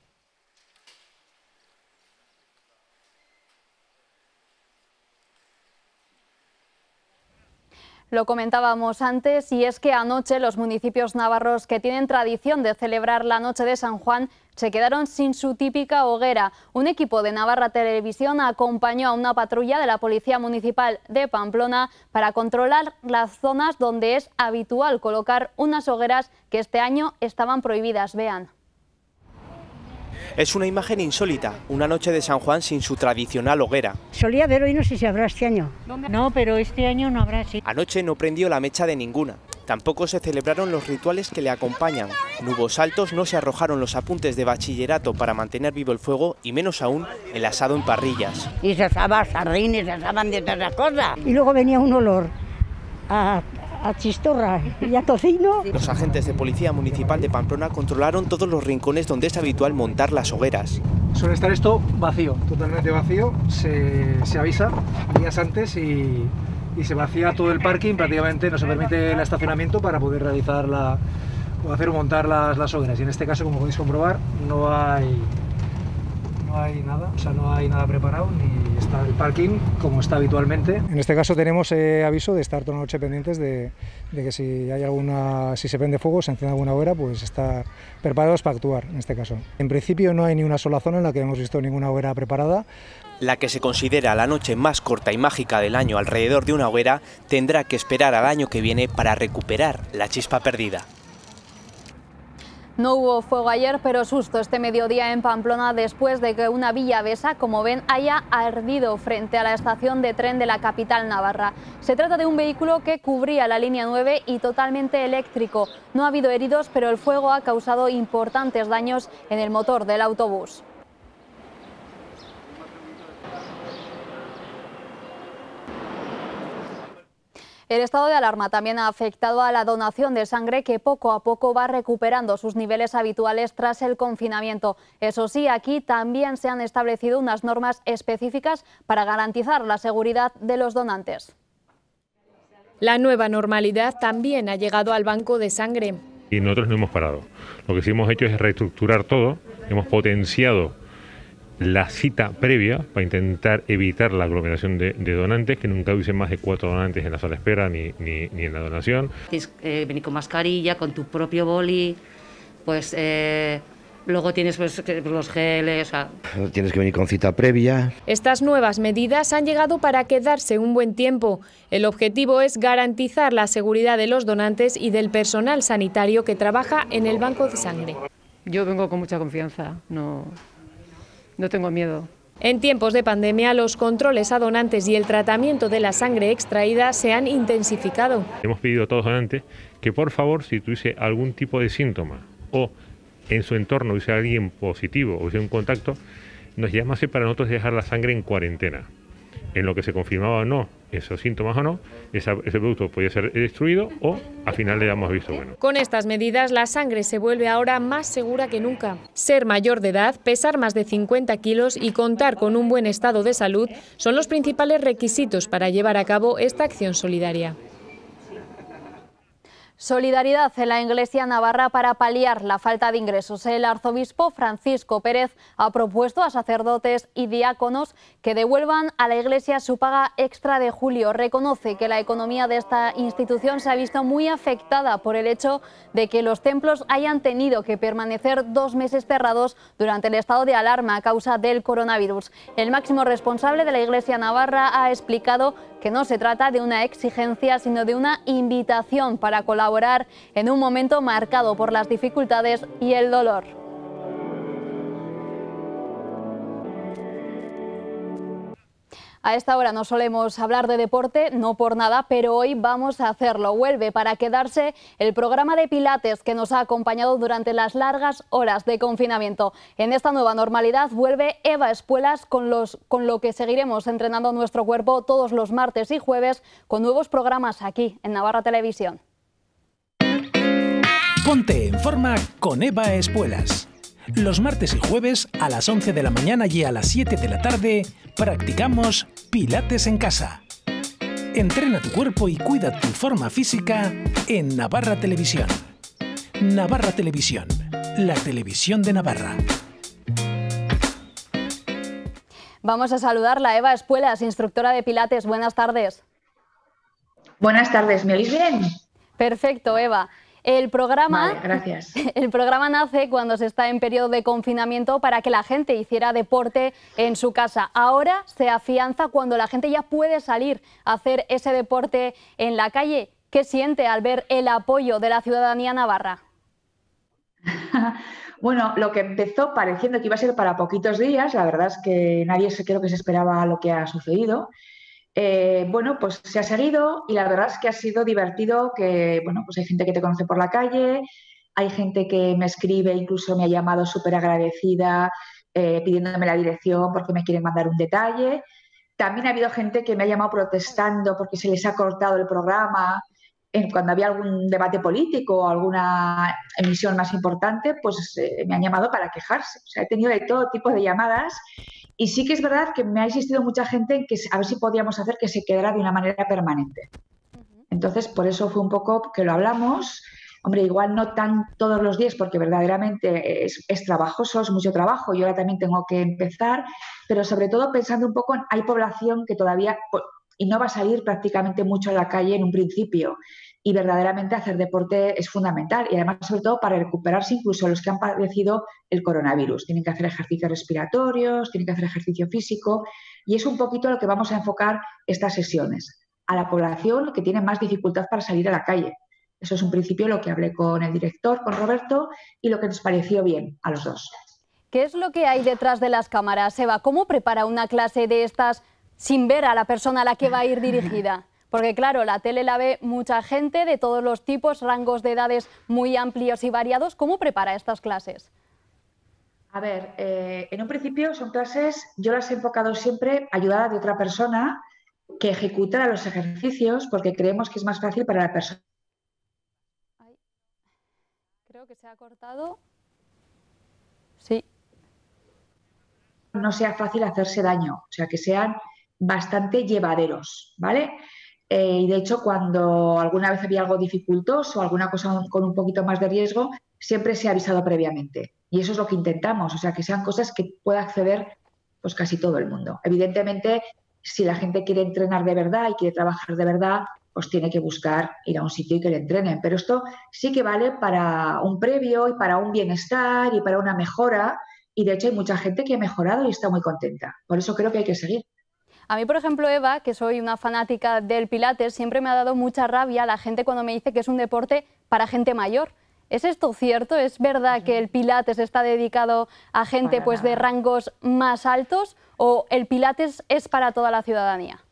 [SPEAKER 2] Lo comentábamos antes y es que anoche los municipios navarros que tienen tradición de celebrar la noche de San Juan se quedaron sin su típica hoguera. Un equipo de Navarra Televisión acompañó a una patrulla de la Policía Municipal de Pamplona para controlar las zonas donde es habitual colocar unas hogueras que este año estaban prohibidas. Vean.
[SPEAKER 13] Es una imagen insólita, una noche de San Juan sin su tradicional hoguera.
[SPEAKER 24] Solía haber hoy, no sé si habrá este año. No, pero este año no habrá, sí.
[SPEAKER 13] Anoche no prendió la mecha de ninguna. Tampoco se celebraron los rituales que le acompañan. No hubo saltos, no se arrojaron los apuntes de bachillerato para mantener vivo el fuego y menos aún el asado en parrillas.
[SPEAKER 24] Y se asaban sardines, se asaban de todas las cosas. Y luego venía un olor a chistorra y a tocino.
[SPEAKER 13] Los agentes de Policía Municipal de Pamplona controlaron todos los rincones donde es habitual montar las hogueras.
[SPEAKER 26] Suele estar esto vacío, totalmente vacío, se avisa días antes y se vacía todo el parking, prácticamente no se permite el estacionamiento para poder realizar o hacer o montar las hogueras. Y en este caso, como podéis comprobar, no hay nada, o sea, no hay nada preparado ni está el parking como está habitualmente. En este caso tenemos aviso de estar toda la noche pendientes de que si se prende fuego, se enciende alguna hoguera, pues estar preparados para actuar en este caso. En principio no hay ni una sola zona en la que hemos visto ninguna hoguera preparada.
[SPEAKER 13] La que se considera la noche más corta y mágica del año alrededor de una hoguera tendrá que esperar al año que viene para recuperar la chispa perdida.
[SPEAKER 2] No hubo fuego ayer, pero susto este mediodía en Pamplona después de que una villavesa, como ven, haya ardido frente a la estación de tren de la capital navarra. Se trata de un vehículo que cubría la línea 9 y totalmente eléctrico. No ha habido heridos, pero el fuego ha causado importantes daños en el motor del autobús. El estado de alarma también ha afectado a la donación de sangre, que poco a poco va recuperando sus niveles habituales tras el confinamiento. Eso sí, aquí también se han establecido unas normas específicas para garantizar la seguridad de los donantes.
[SPEAKER 27] La nueva normalidad también ha llegado al banco de sangre.
[SPEAKER 28] Y nosotros no hemos parado. Lo que sí hemos hecho es reestructurar todo, hemos potenciado
[SPEAKER 3] la cita previa para intentar evitar la aglomeración de donantes, que nunca hubiese más de 4 donantes en la sala de espera ni en la donación.
[SPEAKER 23] Tienes que venir con mascarilla, con tu propio boli, pues luego tienes pues, los geles. O sea.
[SPEAKER 4] Tienes que venir con cita previa.
[SPEAKER 27] Estas nuevas medidas han llegado para quedarse un buen tiempo. El objetivo es garantizar la seguridad de los donantes y del personal sanitario que trabaja en el banco de sangre.
[SPEAKER 5] Yo vengo con mucha confianza, no tengo miedo.
[SPEAKER 27] En tiempos de pandemia, los controles a donantes y el tratamiento de la sangre extraída se han intensificado.
[SPEAKER 3] Hemos pedido a todos los donantes que, por favor, si tuviese algún tipo de síntoma o en su entorno hubiese alguien positivo o hubiese un contacto, nos llamase para nosotros dejar la sangre en cuarentena. En lo que se confirmaba o no esos síntomas o no, ese producto podía ser destruido o al final le damos visto bueno.
[SPEAKER 27] Con estas medidas la sangre se vuelve ahora más segura que nunca. Ser mayor de edad, pesar más de 50 kilos y contar con un buen estado de salud son los principales requisitos para llevar a cabo esta acción solidaria.
[SPEAKER 2] Solidaridad en la Iglesia navarra para paliar la falta de ingresos. El arzobispo Francisco Pérez ha propuesto a sacerdotes y diáconos que devuelvan a la Iglesia su paga extra de julio. Reconoce que la economía de esta institución se ha visto muy afectada por el hecho de que los templos hayan tenido que permanecer 2 meses cerrados durante el estado de alarma a causa del coronavirus. El máximo responsable de la Iglesia navarra ha explicado que no se trata de una exigencia, sino de una invitación para colaborar en un momento marcado por las dificultades y el dolor. A esta hora no solemos hablar de deporte, no por nada, pero hoy vamos a hacerlo. Vuelve para quedarse el programa de Pilates que nos ha acompañado durante las largas horas de confinamiento. En esta nueva normalidad vuelve Eva Espuelas con lo que seguiremos entrenando nuestro cuerpo todos los martes y jueves con nuevos programas aquí en Navarra Televisión.
[SPEAKER 6] Ponte en forma con Eva Espuelas. Los martes y jueves a las 11 de la mañana y a las 7 de la tarde practicamos Pilates en casa. Entrena tu cuerpo y cuida tu forma física en Navarra Televisión. Navarra Televisión, la televisión de Navarra.
[SPEAKER 2] Vamos a saludarla, Eva Espuelas, instructora de Pilates. Buenas tardes.
[SPEAKER 7] Buenas tardes, ¿me oís bien?
[SPEAKER 2] Perfecto, Eva. El programa,
[SPEAKER 7] vale, gracias.
[SPEAKER 2] El programa nace cuando se está en periodo de confinamiento para que la gente hiciera deporte en su casa. Ahora se afianza cuando la gente ya puede salir a hacer ese deporte en la calle. ¿Qué siente al ver el apoyo de la ciudadanía navarra?
[SPEAKER 7] Bueno, lo que empezó pareciendo que iba a ser para poquitos días, la verdad es que nadie creo que se esperaba lo que ha sucedido. Bueno, pues se ha seguido y la verdad es que ha sido divertido, que bueno, pues hay gente que te conoce por la calle, hay gente que me escribe, incluso me ha llamado súper agradecida pidiéndome la dirección porque me quieren mandar un detalle. También ha habido gente que me ha llamado protestando porque se les ha cortado el programa cuando había algún debate político o alguna emisión más importante, pues me han llamado para quejarse. O sea, he tenido de todo tipo de llamadas. Y sí que es verdad que me ha insistido mucha gente en que a ver si podíamos hacer que se quedara de una manera permanente. Entonces, por eso fue un poco que lo hablamos. Hombre, igual no tan todos los días, porque verdaderamente es trabajoso, es mucho trabajo. Yo ahora también tengo que empezar, pero sobre todo pensando un poco en hay población que todavía y no va a salir prácticamente mucho a la calle en un principio. Y verdaderamente hacer deporte es fundamental y además sobre todo para recuperarse incluso los que han padecido el coronavirus. Tienen que hacer ejercicios respiratorios, tienen que hacer ejercicio físico y es un poquito lo que vamos a enfocar estas sesiones. A la población que tiene más dificultad para salir a la calle. Eso es un principio lo que hablé con el director, con Roberto, y lo que nos pareció bien a los dos.
[SPEAKER 2] ¿Qué es lo que hay detrás de las cámaras, Eva? ¿Cómo prepara una clase de estas sin ver a la persona a la que va a ir dirigida? Porque claro, la tele la ve mucha gente de todos los tipos, rangos de edades muy amplios y variados. ¿Cómo prepara estas clases?
[SPEAKER 7] A ver, en un principio son clases, yo las he enfocado siempre ayudada de otra persona que ejecutara los ejercicios porque creemos que es más fácil para la persona.
[SPEAKER 2] Creo que se ha cortado. Sí.
[SPEAKER 7] No sea fácil hacerse daño, o sea, que sean bastante llevaderos, ¿vale? Y de hecho, cuando alguna vez había algo dificultoso o alguna cosa con un poquito más de riesgo, siempre se ha avisado previamente. Y eso es lo que intentamos, o sea, que sean cosas que pueda acceder Pues casi todo el mundo. Evidentemente, si la gente quiere entrenar de verdad y quiere trabajar de verdad, pues tiene que buscar ir a un sitio y que le entrenen. Pero esto sí que vale para un previo y para un bienestar y para una mejora. Y de hecho hay mucha gente que ha mejorado y está muy contenta. Por eso creo que hay que seguir.
[SPEAKER 2] A mí, por ejemplo, Eva, que soy una fanática del Pilates, siempre me ha dado mucha rabia la gente cuando me dice que es un deporte para gente mayor. ¿Es esto cierto? ¿Es verdad que el Pilates está dedicado a gente pues de rangos más altos o el Pilates es para toda la ciudadanía?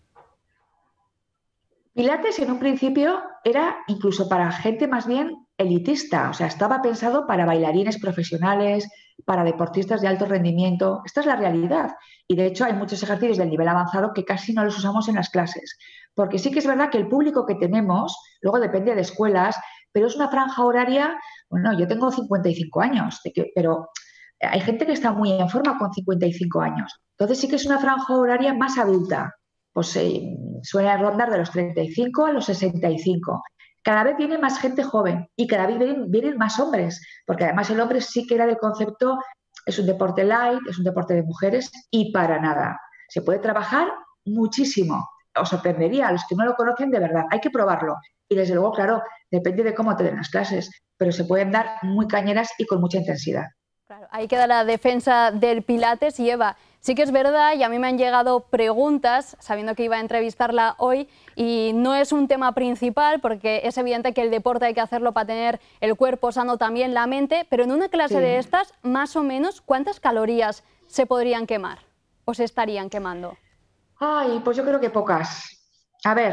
[SPEAKER 7] Pilates en un principio era incluso para gente más bien elitista, o sea, estaba pensado para bailarines profesionales, para deportistas de alto rendimiento. Esta es la realidad. Y de hecho hay muchos ejercicios del nivel avanzado que casi no los usamos en las clases. Porque sí que es verdad que el público que tenemos, luego depende de escuelas, pero es una franja horaria, bueno, yo tengo 55 años, pero hay gente que está muy en forma con 55 años. Entonces sí que es una franja horaria más adulta. Pues suele rondar de los 35 a los 65. Cada vez viene más gente joven y cada vez vienen más hombres, porque además el hombre sí que era del concepto, es un deporte light, es un deporte de mujeres y para nada. Se puede trabajar muchísimo. Os sorprendería a los que no lo conocen de verdad. Hay que probarlo. Y desde luego, claro, depende de cómo te den las clases, pero se pueden dar muy cañeras y con mucha intensidad.
[SPEAKER 2] Claro, ahí queda la defensa del Pilates. Y Eva, sí que es verdad, y a mí me han llegado preguntas, sabiendo que iba a entrevistarla hoy, y no es un tema principal, porque es evidente que el deporte hay que hacerlo para tener el cuerpo sano, también la mente, pero en una clase de estas, más o menos, ¿cuántas calorías se podrían quemar o se estarían quemando?
[SPEAKER 7] Ay, pues yo creo que pocas. A ver,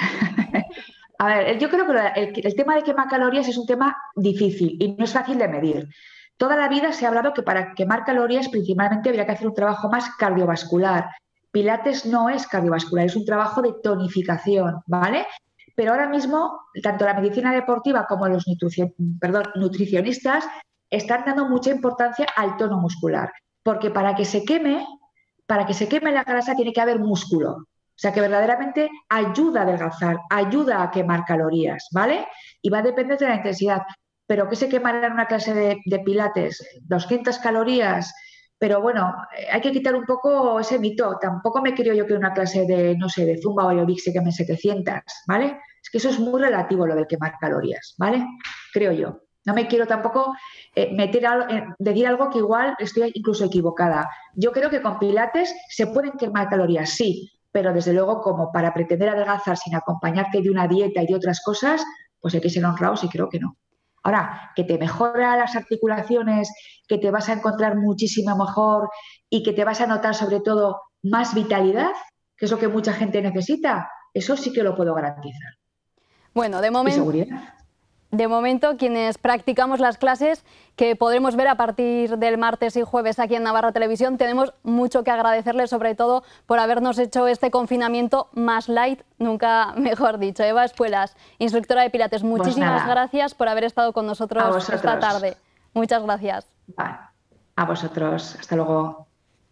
[SPEAKER 7] yo creo que el tema de quemar calorías es un tema difícil y no es fácil de medir. Toda la vida se ha hablado que para quemar calorías principalmente habría que hacer un trabajo más cardiovascular. Pilates no es cardiovascular, es un trabajo de tonificación, ¿vale? Pero ahora mismo, tanto la medicina deportiva como los nutricionistas están dando mucha importancia al tono muscular, porque para que se queme la grasa tiene que haber músculo. O sea, que verdaderamente ayuda a adelgazar, ayuda a quemar calorías, ¿vale? Y va a depender de la intensidad. Pero ¿qué se quemará en una clase de Pilates? 200 calorías. Pero bueno, hay que quitar un poco ese mito. Tampoco me creo yo que una clase de, no sé, de Zumba o aeróbic se quemen 700, ¿vale? Es que eso es muy relativo lo del quemar calorías, ¿vale? Creo yo. No me quiero tampoco decir algo que igual estoy incluso equivocada. Yo creo que con Pilates se pueden quemar calorías, sí, pero desde luego como para pretender adelgazar sin acompañarte de una dieta y de otras cosas, pues hay que ser honrados y creo que no. Ahora, que te mejora las articulaciones, que te vas a encontrar muchísimo mejor y que te vas a notar sobre todo más vitalidad, que es lo que mucha gente necesita, eso sí que lo puedo garantizar.
[SPEAKER 2] Bueno,
[SPEAKER 7] de
[SPEAKER 2] momento, quienes practicamos las clases, que podremos ver a partir del martes y jueves aquí en Navarra Televisión, tenemos mucho que agradecerles, sobre todo por habernos hecho este confinamiento más light, nunca mejor dicho. Eva Espuelas, instructora de Pilates, muchísimas gracias por haber estado con nosotros esta tarde. Muchas gracias.
[SPEAKER 7] A vosotros, hasta luego.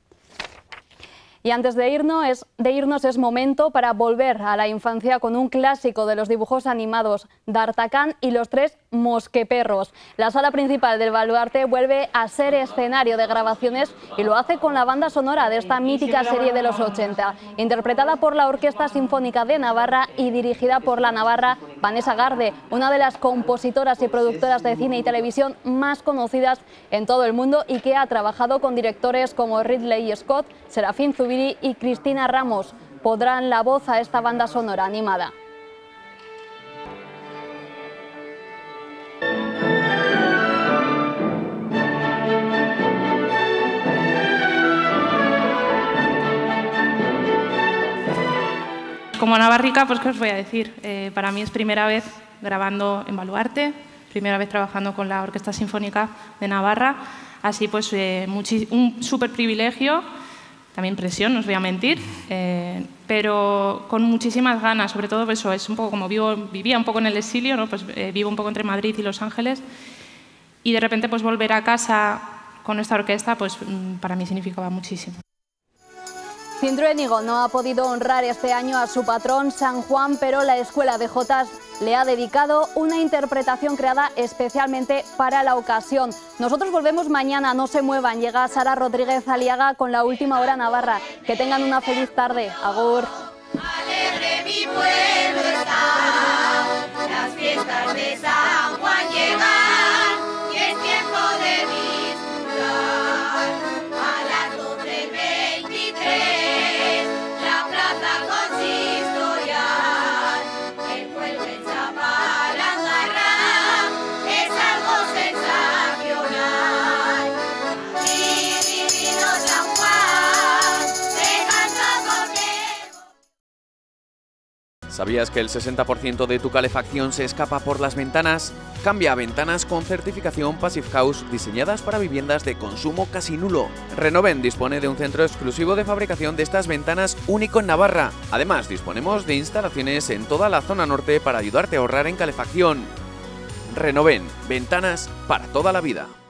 [SPEAKER 2] Y antes de irnos es momento para volver a la infancia con un clásico de los dibujos animados, D'Artagnan y los tres mosqueperros. La sala principal del Baluarte vuelve a ser escenario de grabaciones y lo hace con la banda sonora de esta mítica serie de los 80, interpretada por la Orquesta Sinfónica de Navarra y dirigida por la navarra Vanessa Garde, una de las compositoras y productoras de cine y televisión más conocidas en todo el mundo y que ha trabajado con directores como Ridley Scott, Serafín Zubiri y Cristina Ramos. Pondrán la voz a esta banda sonora animada.
[SPEAKER 1] Como navarrica, pues qué os voy a decir, para mí es primera vez grabando en Baluarte, primera vez trabajando con la Orquesta Sinfónica de Navarra, así pues un súper privilegio. También presión, no os voy a mentir, pero con muchísimas ganas, sobre todo pues eso, es un poco como vivía un poco en el exilio, ¿no? Pues vivo un poco entre Madrid y Los Ángeles y de repente pues volver a casa con esta orquesta pues para mí significaba muchísimo.
[SPEAKER 2] Cintruénigo no ha podido honrar este año a su patrón San Juan, pero la Escuela de Jotas le ha dedicado una interpretación creada especialmente para la ocasión. Nosotros volvemos mañana, no se muevan. Llega Sara Rodríguez Aliaga con la Última Hora Navarra. Que tengan una feliz tarde. Agur.
[SPEAKER 8] Alegre mi pueblo está, las fiestas de San Juan llegan y es tiempo de disfrutar. A las 12:23 la plaza consistorial, el pueblo en Chapalangarra es algo sensacional. Mi divino San Juan se canta con
[SPEAKER 9] ¿Sabías que el 60% de tu calefacción se escapa por las ventanas? Cambia a ventanas con certificación Passive House diseñadas para viviendas de consumo casi nulo. Renoven dispone de un centro exclusivo de fabricación de estas ventanas único en Navarra. Además, disponemos de instalaciones en toda la zona norte para ayudarte a ahorrar en calefacción. Renoven, ventanas para toda la vida.